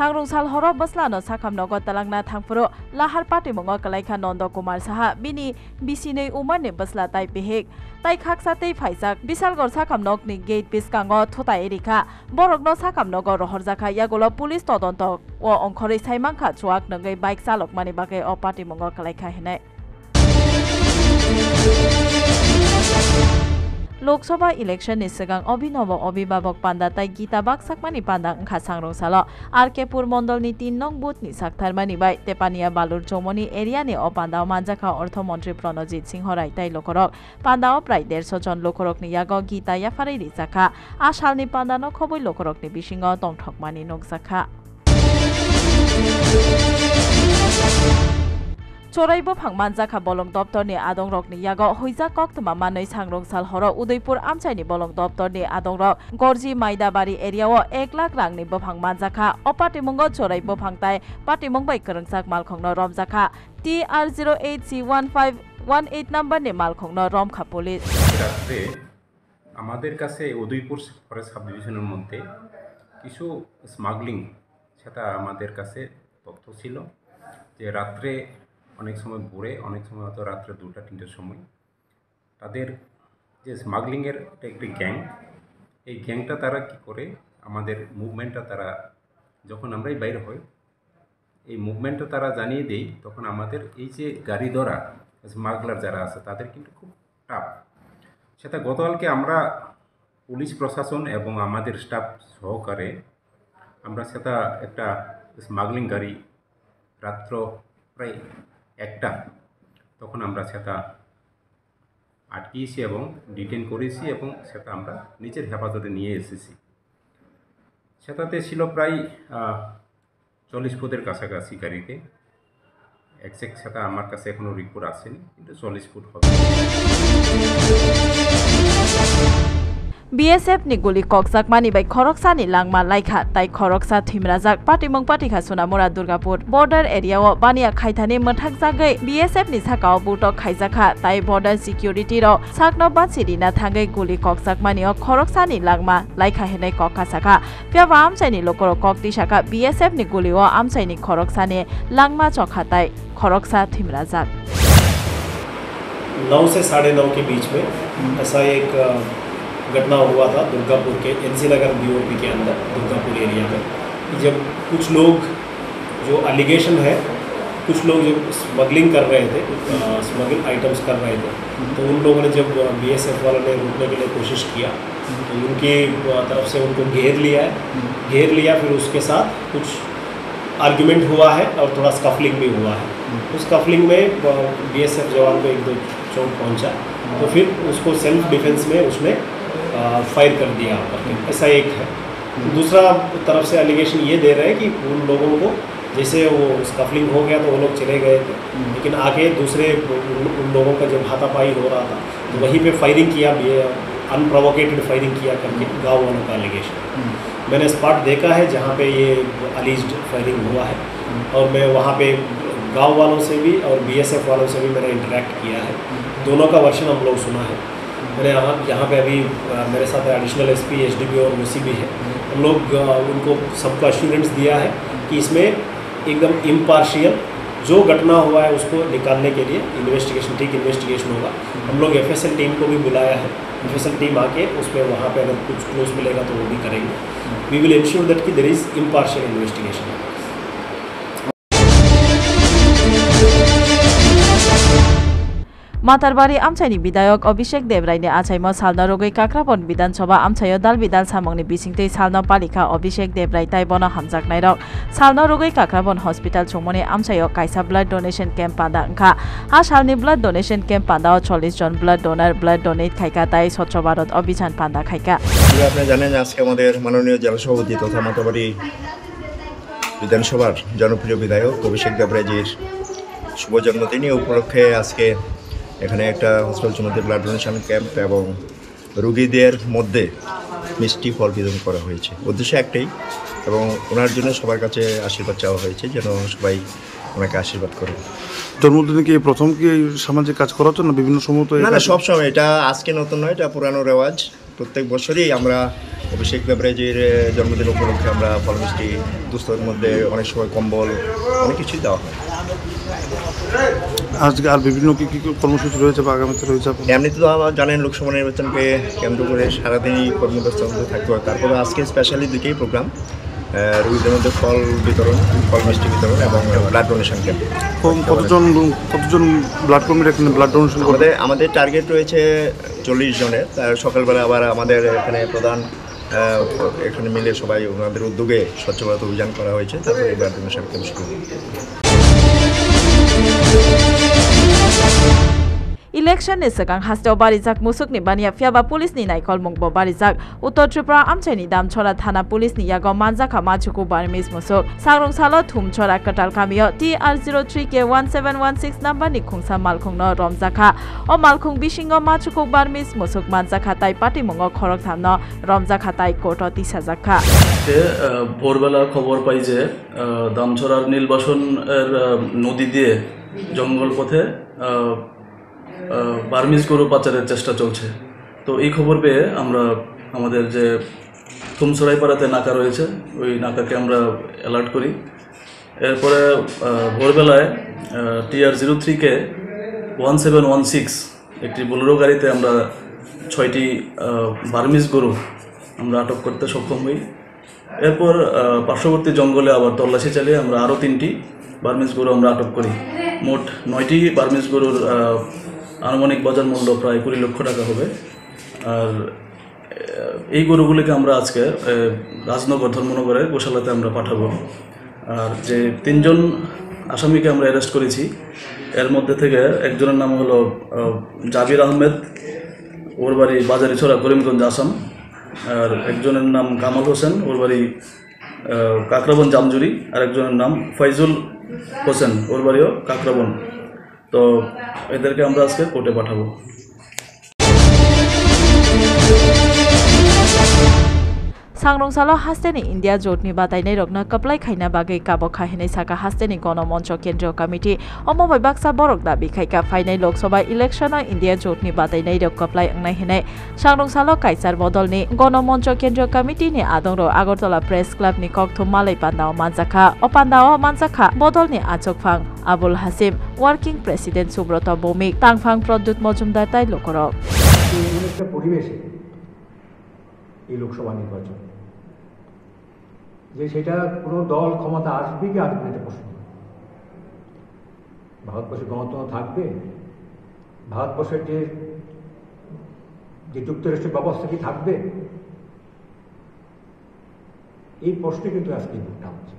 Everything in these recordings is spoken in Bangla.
सांग्रुंसाल हरो बस्लानो साखामनगो तलांगना थांफुरो लाहार पाटिमंगो कलाइखा नंद कुमार साहा बिनि बिसिनै उमारनि बस्ला ताइ पेहेक ताइ खाकसा तै फाइजाक बिशालगढ़ साखामनगनि गेट बिस्कांगो थुताय रिखा बरगनो साखामनगो रहरजाखा यागोलो पुलिस तदন্ত ও अंखरै साइमांखा चुआक नंगै बाइक चालक मानि बागै अ पाटिमंगो कलाइखा हेनाय लोकसभा इलेक्शन नि सिगां अभिनव अभिभावक पान्दा ताइ गीता बाक्साकमानि पान्दा ओंखा सांग्रंसालो आरकेपुर मंडल नि 3 नं बुथ नि साक्थारमानि बाय तेपानिया बालुर चौमनि एरिया नि अ पान्दा मानजाखा अर्थमन्त्री प्रणजित सिंह राय ताइ लोकरक पान्दा प्राय 150 जन लोकरक नि यागो गीता याफारै रिजाखा आसाल नि पान्दा न खबै लोकरक नि बिसिङो तंथकमानि नगजाखा चोराइबो फांमानजाखा बलं दप्तरनि आदंरकनि यागो हुइजा कक्तमा मानै सांग्रंसाल हरो उदयपुर आमचाइनि बलं दप्तरनि आदंरक गरजी माइदाबारी एरियाव 1 लाख रांनि बफां मानजाखा अपाटिमंगो चोराइबो फांताय पाटिमंग बाइ करंसाक मालखंनो रमजाखा TR08C1518 नाम्बारनि मालखंनो रमखा पुलिस রাত্রে আমাদের কাছে উদয়পুর ফরেস্ট সাব ডিভিশনের মধ্যে কিছু স্মাগলিং সেটা আমাদের কাছে তথ্য ছিল যে রাত্রে অনেক সময় ভোরে অনেক সময় হয়তো রাত্রে 2টা 3টার সময় তাদের যে স্মাগলিংয়ের একটি গ্যাং এই গ্যাংটা তারা কি করে আমাদের মুভমেন্টটা তারা যখন আমরাই বাইরে হই এই মুভমেন্টটা তারা জানিয়ে দেই তখন আমাদের এই যে গাড়ি ধরা স্মাগলার যারা আছে তাদের কিন্তু খুব টাফ সেটা গতকালকে আমরা পুলিশ প্রশাসন এবং আমাদের স্টাফ সহকারে আমরা সেটা একটা স্মাগলিং গাড়ি রাত্র প্রায় 1টা তখন আমরা সেটা আটকিয়েছি এবং ডিটেন করেছি এবং সেটা আমরা নিজের হেফাজতে নিয়ে এসেছি সেটাতে ছিল প্রায় 40 ফুটের কাছাকাছি গাড়িতে এক্সাক্ট সেটা আমার কাছে এখনো রিপোর্ট আসেনি কিন্তু 40 ফুট হবে BSF नि गुली कक्साक मानि बाइ खरकसा नि लांमा लाइखा ताइ खरकसा थिमराजाक पाटिमंग पाटिखा सोनामुरा दुर्गापुर बॉर्डर एरियाव बानिया खाइथानि मथाक जागै BSF नि साकाव बुटक खाइजाखा ताइ बॉर्डर सिक्युरिटी र साकनो बासिरिना थांगै गुली कक्साक मानियो खरकसा नि लांमा लाइखा हेनै कक्का साका प्यावा आमसाइनि लोकरो कक्ति साका BSF नि गुलिओ आमसाइनि खरकसा नि लांमा चखा ताइ खरकसा थिमराजाक 9 से 9:30 के बीच में ऐसा एक घटना हुआ था दुर्गापुर के NC नगर BOP के अंदर दुर्गापुर एरिया में जब कुछ लोग जो एलिगेशन है कुछ लोग जो स्मगलिंग कर रहे थे स्मगल आइटम्स कर रहे थे तो उन लोगों ने जब BSF वालों ने रोकने के लिए कोशिश किया तो उनकी तरफ से उनको घेर लिया फिर उसके साथ कुछ आर्ग्यूमेंट हुआ है और थोड़ा स्कफलिंग भी हुआ है उस स्कफलिंग में BSF जवान को 1-2 चोट पहुंचा तो फिर उसको सेल्फ डिफेंस में उसने फायर कर दिया ऐसा एक है दूसरा तरफ से एलिगेशन ये दे रहे हैं कि उन लोगों को जैसे वो स्कफलिंग हो गया तो वो लोग चले गए थे लेकिन आगे दूसरे उन लोगों का जब हाथापाई हो रहा था तो वहीं पे फायरिंग किया अनप्रोवोकेटेड फायरिंग किया करके गाँव वालों का एलिगेशन मैंने स्पॉट देखा है जहाँ पे ये अलीज्ड फायरिंग हुआ है और मैं वहाँ पे गाँव वालों से भी और BSF वालों से भी मैंने इंटरेक्ट किया है दोनों का वर्शन हम लोग सुना है मैंने यहाँ पे अभी मेरे साथ एडिशनल SP HDP और OC भी है हम लोग उनको सबको अश्योरेंस दिया है कि इसमें एकदम इम्पार्शियल जो घटना हुआ है उसको निकालने के लिए इन्वेस्टिगेशन होगा हम लोग FSL टीम को भी बुलाया है FSL टीम आके उसमें वहाँ पे अगर कुछ क्लोज मिलेगा तो वो भी करेंगे वी विल इंश्योर दैट कि there is impartial investigation Matarbari आमचाइनि विधायक अभिषेक देवरायनि आचाइमा सालना रोगै काक्रापन विधानसभा आमचाइयो दाल विधान सामंगनि बिसिंगतै सालना पालिका अभिषेक देवराय ताइबन हामजाकनाय रक सालना रोगै काक्रापन हस्पिटाल चौमनि आमचाइयो काइसा ब्लाड डोनेशन कैंप पादा अंखा आ सालनि ब्लाड डोनेशन कैंप पादा 40 जन ब्लाड डोनार ब्लाड डोनेट खाइका ताइ स्वच्छ भारत अभियान पादा खाइका আপনি জানেন আজকে আমাদের মাননীয় জেলা সভাপতি তথা মাতারবাড়ি বিধানসভার জনপ্রিয় বিধায়ক অভিষেক দেবরায়জির শুভ জন্মদিন উপলক্ষে আজকে এখানে একটা হসপিটাল চৌমুহনীতে ব্লাড ডোনেশন ক্যাম্প এবং রোগীদের মধ্যে মিষ্টি ফল বিতরণ করা হয়েছে উদ্দেশ্য একটাই এবং ওনার জন্য সবার কাছে আশীর্বাদ চাওয়া হয়েছে যেন সবাই ওনাকে আশীর্বাদ করে জন্মদিনে কি প্রথম কি সামাজিক কাজ করা হতো না বিভিন্ন সময় তো না সব সময় এটা আজকে নতুন নয় এটা পুরানো রেওয়াজ প্রত্যেক বছরই আমরা অভিষেক বেভারেজের জন্মদিন উপলক্ষে আমরা ফল মিষ্টি দুস্থদের মধ্যে অনেক সময় কম্বল অনেক কিছুই দেওয়া হয়। আজকে আর বিভিন্ন কী কী কর্মসূচি রয়েছে বা আগামীতে রয়েছে? এমনিতে তো আবার জানেন লোকসভা নির্বাচনকে কেন্দ্র করে সারাদিনই কর্মব্যস্ত থাকতে হয়। তারপরে আজকে স্পেশালি দুটোই প্রোগ্রাম, রোগীদের মধ্যে ফল বিতরণ, ফল মিষ্টি বিতরণ এবং ব্লাড ডোনেশন ক্যাম্প। কতজন ব্লাড কর্মীরা এখানে ব্লাড ডোনেশন করবে? আমাদের টার্গেট রয়েছে 40 জনের। তার সকালবেলা আবার আমাদের এখানে প্রধান এখানে মিলে সবাই ওনাদের উদ্যোগে স্বচ্ছ ভারত অভিযান করা হয়েছে, তারপরে ব্লাড ডোনেশন ক্যাম্প শুরু হবে। Election ni segang hasteo barijak musuk ni bania fiaba police ni naikol mungbo barijak Uttar Tripura amchai ni damchora thana police ni yago manjaka machuku barmis musuk sangrong salo thumchora katal kamio TR03K1716 number ni khungsa malkhungno romjaka o malkhung bisingo machuku barmis musuk manjaka tai party mungo khorok thamno romjaka tai koto tisajakha ভোরবেলা খবর পাই যে দামছড়ার নীলবাসন এর নদী দিয়ে জঙ্গল পথে বার্মিজ গরু পাচারের চেষ্টা চলছে। তো এই খবর পেয়ে আমরা আমাদের যে থুমছড়াইপাড়াতে নাকা রয়েছে ওই নাকাকে আমরা অ্যালার্ট করি। এরপরে ভোরবেলায় TR03K1716 একটি বোলেরো গাড়িতে আমরা 6টি বার্মিজ গরু আমরা আটক করতে সক্ষম হই। এরপর পার্শ্ববর্তী জঙ্গলে আবার তল্লাশি চালিয়ে আমরা আরও 3টি বার্মিজ গরু আমরা আটক করি। মোট 9টি বার্মিজ গরুর আনুমানিক বাজার মূল্য প্রায় 20 লক্ষ টাকা হবে। আর এই গরুগুলিকে আমরা আজকে রাজনগর ধর্মনগরের গোশালাতে আমরা পাঠাবো। আর যে 3জন আসামিকে আমরা অ্যারেস্ট করেছি এর মধ্যে থেকে একজনের নাম হলো জাবির আহমেদ, ওর বাড়ি বাজারিছড়া করিমগঞ্জ আসাম। আর একজনের নাম কামাল হোসেন, ওর বাড়ি কাকরাবন জামজুরি। আর একজনের নাম ফয়জুল হোসেন, ওর বাড়িও কাকরাবন। তো এদেরকে আমরা আজকে কোর্টে পাঠাবো। Sangrong salo hasteni India jotni batainai rokna kaplai khaina bagai kabo khahinai saka hasteni গণমঞ্চ কেন্দ্রীয় কমিটি অমবাই বাক্সা বরক দাবি খাইকা ফাইনাই Lok Sabha election India jotni batainai rok kaplai angnai hinai Sangrong salo kaisar bodolni Ganamancha কেন্দ্রীয় committee ni adongro Agartala Press Club ni kokthum malai pandao manjaka o pandao manjaka bodolni achokphang Abul Hasim Working President Subroto Bhumik Tangphang Produt Mojumdar tai lokorok একটা পরিবেশে এই লোকসভা নির্বাচন যে সেটা কোনো দল ক্ষমতা আসবে কি আসবে এটা প্রশ্ন। ভারতবর্ষে গণতন্ত্র থাকবে, ভারতবর্ষের যে যুক্তরাষ্ট্রের ব্যবস্থা কি থাকবে, এই প্রশ্নে কিন্তু আজকে ভোটটা হচ্ছে।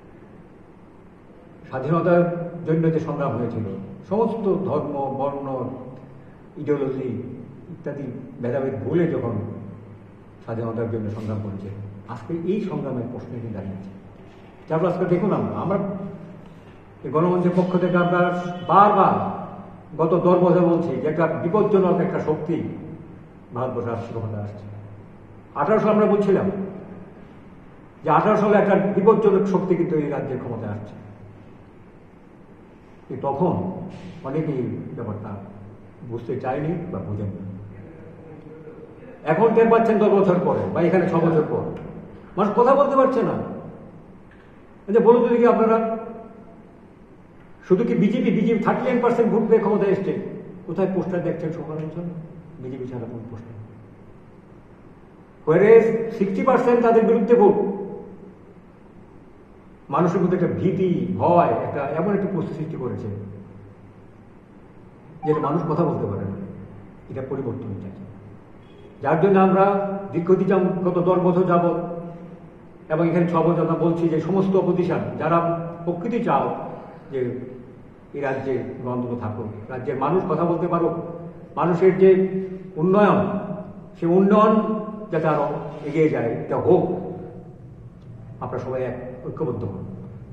স্বাধীনতার জন্য যে সংগ্রাম হয়েছিল, সমস্ত ধর্ম বর্ণ ইডিওলজি ইত্যাদি ভেদাভেদ ভুলে যখন স্বাধীনতার জন্য সংগ্রাম করেছে, আজকে এই সংগ্রামের প্রশ্নে নিয়ে দাঁড়িয়েছে। তারপর আজকে দেখুন আমরা এই গণমঞ্চের পক্ষ থেকে আমরা বারবার গত 10 বছর বলছি যে একটা বিপজ্জনক একটা শক্তি ভারতবর্ষে আসছে, ক্ষমতা আসছে। 1800 আমরা বলছিলাম যে 18 সালে একটা বিপজ্জনক শক্তি কিন্তু এই রাজ্যের ক্ষমতায় আসছে। তখন অনেকেই ব্যাপারটা বুঝতে চায়নি বা বোঝেনি। এখন টের পাচ্ছেন 10 বছর পরে বা এখানে 6 বছর পর মানুষ কথা বলতে পারছে না। বলুন দেখি আপনারা, শুধু কি বিজেপি 39% ভোট পেয়ে ক্ষমতায় এসছে, কোথায় পোস্টার দেখছেন সমালোচন বিজেপি ছাড়া কোন পোস্টার? 60% তাদের বিরুদ্ধে ভোট। মানুষের মধ্যে একটা ভীতি ভয় একটা এমন একটা পরিস্থিতি সৃষ্টি করেছে যেটা মানুষ কথা বলতে পারে না। এটা পরিবর্তন চাইছে, যার জন্য আমরা দীর্ঘদিন গত 10 বছর যাবৎ এবং এখানে 6 বছর আমরা বলছি যে সমস্ত অপোজিশন যারা প্রকৃতি চাও যে এই রাজ্যে গণতন্ত্র থাকুক, রাজ্যের মানুষ কথা বলতে পারুক, মানুষের যে উন্নয়ন সে উন্নয়ন যাতে আরো এগিয়ে যায়, এটা হোক। আপনারা সবাই ঐক্যবদ্ধ হন।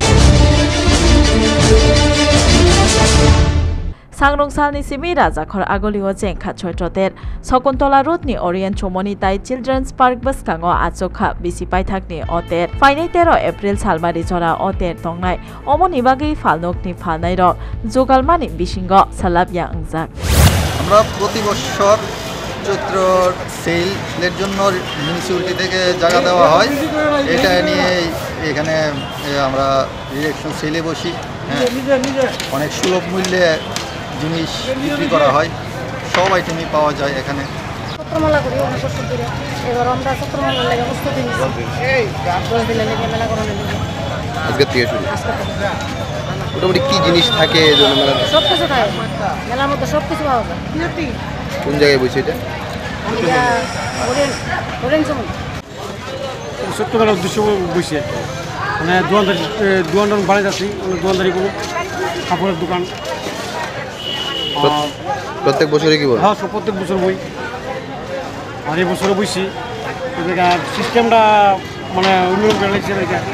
Sangrong salni simi rajakhor agoliho jengkha choitroter Sakuntala Road ni Orient Chomoni tai Children's Park baskango achokha bisi paithakni oter fainai 13 April salmari jora oter tongnai omoni bagi falnokni phanai rok jogalmani bisingo salabya angjak আমরা প্রতি বছর জিনিসপত্র সেলের জন্য মিউনিসিপ্যালিটি থেকে জায়গা দেওয়া হয়। এটা নিয়ে এখানে আমরা ইলেকশন সেলে বসি। হ্যাঁ, অনেক সুলভ মূল্যে জিনিস বিক্রি করা হয়, সব আইটেমই পাওয়া যায় এখানে। ছত্রমালা করি অনেক বছর ধরে। এবার আমরা ছত্রমালার লেগে প্রস্তুতি নিচ্ছি 10 দিনের লেগে মেলা করানোর লেগে। আজকে থেকে শুরু। মোটামুটি কি জিনিস থাকে সব কিছু থাকে মেলার মধ্যে, সব কিছু পাওয়া যায়। কোন জায়গায় বসে এটা? ছোট্ট মেলার উদ্দেশ্য বসে মানে দোকানদার বাড়ি যাচ্ছি, দোকানদারি করুন, কাপড়ের দোকান। প্রত্যেক বছরই কি বল? হ্যাঁ, প্রত্যেক বছর বই, আর এই বছরও বইছি। সিস্টেমটা মানে উন্নয়ন করে লাগছে।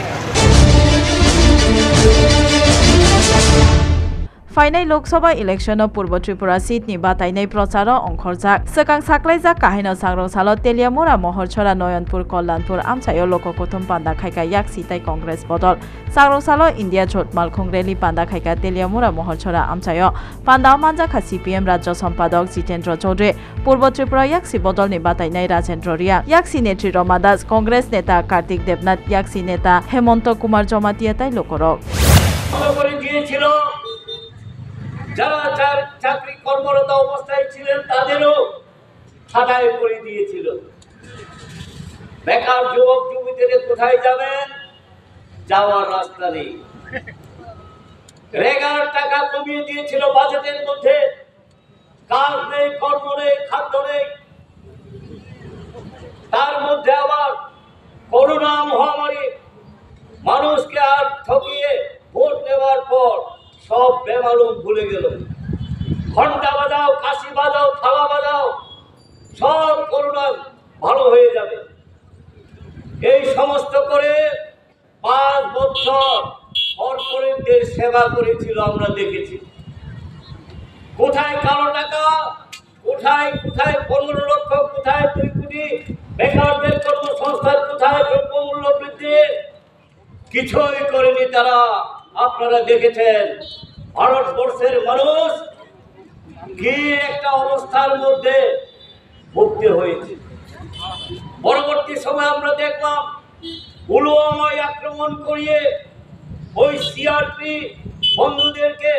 फाइनाल लोकसभा इलेक्शन पूर्व त्रिपुरा सीटनि बातायनाय प्रचार अंखरजाक सकां साख्लायजाक काहिनो सांग्रंसालो तेलियामुरा महरछरा नयनपुर कल्याणपुर आमचायो लोककुथुम पान्दा खायका याक्सी ताई कांग्रेस बदल सांग्रंसालो इंडिया झोटमाल खुंग्रेली पान्दा खायका तेलियामुरा महरछरा आमचायो पान्दा मानजाखा सीपीएम राज्य सम्पादक जितेन्द्र चौधरी पूर्व त्रिपुरा याक्सी बदलनि बातायनाय राजेन्द्र रिया याक्सी नेत्री रमा दास कांग्रेस नेता कार्तिक देवनाथ याक्सी नेता हेमंत कुमार जमातिया ताई लोकरक যারা চাকরি কর্মরত অবস্থায় ছিলেন তাদেরও ছাঁটাই করে দিয়েছিল। বেকার যুবক যুবতীদের কোথায় যাবেন, যাওয়ার রাস্তা নেই। রেগার টাকা কমিয়ে দিয়েছিল বাজেটের মধ্যে, কাজ নেই, কর্ম নেই, খাদ্য নেই। তার মধ্যে আবার করোনা মহামারী মানুষকে আর ঠকিয়ে ভোট নেওয়ার পর সব বেমালুম ভুলে গেল। ঘন্টা বাজাও, কাশি বাজাও, থালা বাজাও, সব করোনা ভালো হয়ে যাবে। এই সমস্ত করে 5 বছর কর্পোরেটদের সেবা করেছিল, আমরা দেখেছি। কোথায় কালো টাকা, কোথায় 15 লক্ষ, কোথায় 2 কোটি, বেকারদের কর্মসংস্থান, কোথায় দ্রব্যমূল্য বৃদ্ধি, কিছুই করেনি তারা। আপনারা দেখেছেন ভারতবর্ষের মানুষ কি একটা অবস্থার মধ্যে ভুগতে হয়েছে। পরবর্তী সময় আমরা দেখলাম পুলওয়ামায় আক্রমণ করিয়ে ওই সিআরপি বন্ধুদেরকে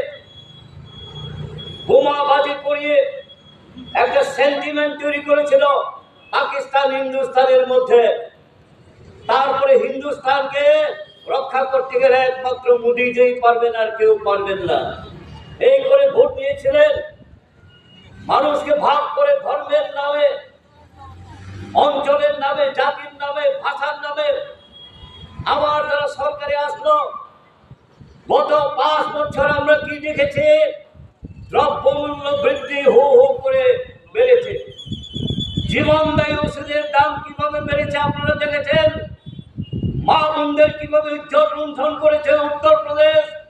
বোমাবাজি করিয়ে একটা সেন্টিমেন্ট তৈরি করেছিল পাকিস্তান হিন্দুস্তানের মধ্যে। তারপরে হিন্দুস্তানকে রক্ষা করতে গেলে একমাত্র মোদিজিই পারবেন, আর কেউ পারবেন না। এই করে ভোট নিয়েছিলেন। মানুষকে ভাগ করে ধর্মের নামে, অঞ্চলের নামে, জাতির নামে, ভাষার নামে আবার তারা সরকারে আসলো। গত 5 বছর আমরা কি দেখেছি? দ্রব্যমূল্য বৃদ্ধি হু হু করে বেড়েছে। জীবনদায়ী ওষুধের দাম কিভাবে বেড়েছে আপনারা দেখেছেন। মা বোনদের কিভাবে ইজ্জত লুণ্ঠন করেছে উত্তরপ্রদেশ।